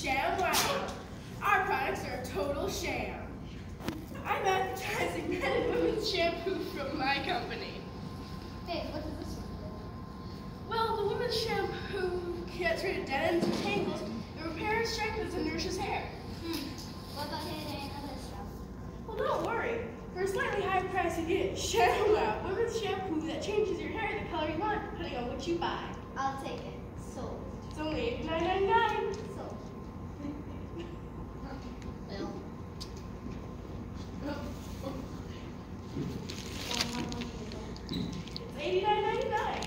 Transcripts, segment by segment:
ShamWow. Our products are a total sham. I'm advertising men and women's shampoo from my company. Hey, what does this one Well, the women's shampoo gets rid of dead ends and tangles. It repairs, strengthens, and nourishes hair. do? What about hair and other stuff? Well, don't worry. For a slightly higher price, you get ShamWow, women's shampoo that changes your hair the color you want, depending on what you buy. I'll take it. Sold. It's only $89.99. Sold. It's $89.99.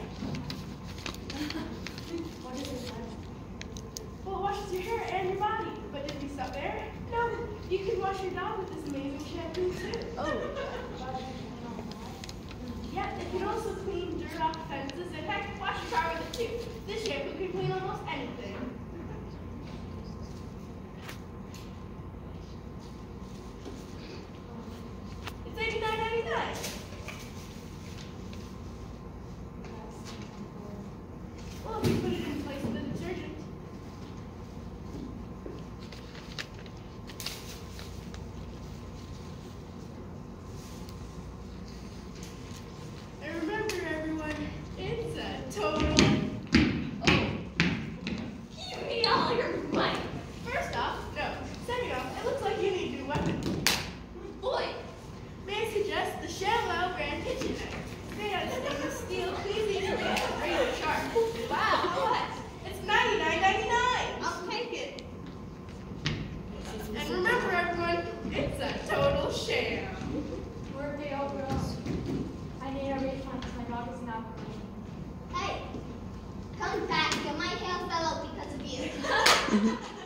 What is this one? Well, it washes your hair and your body. But did we stop there? No, you can wash your dog with this amazing shampoo too. Yeah, it can also clean dirt off fences. In fact, wash your car with it too. This shampoo can clean almost anything. It's $89.99. Well, if you put it in place of the detergent. And remember, everyone, it's a total. Oh, give me all your money. First off, no. Second off, it looks like you need a new weapon. Boy, may I suggest the ShamWow brand kitchen knife. Made out of stainless steel, easy to reach, razor sharp. Wow, how much? It's $99.99. I'll take it. And remember, everyone, it's a total sham. Where they all go? I need a refund because my dog is now clean. Hey, come back. My hair fell out because of you.